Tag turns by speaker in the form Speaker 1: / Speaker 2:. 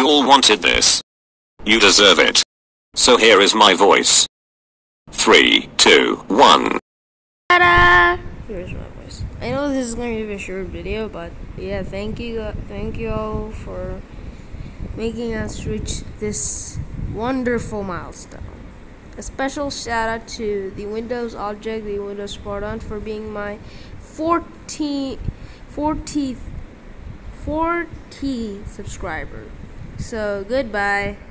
Speaker 1: You all wanted this. You deserve it. So here is my voice. 3, 2, 1.
Speaker 2: Ta-da! Here's my voice. I know this is going to be a short video, but yeah, thank you all for making us reach this wonderful milestone. A special shout out to the Windows Object, the Windows Spartan, for being my 40th subscriber. So goodbye.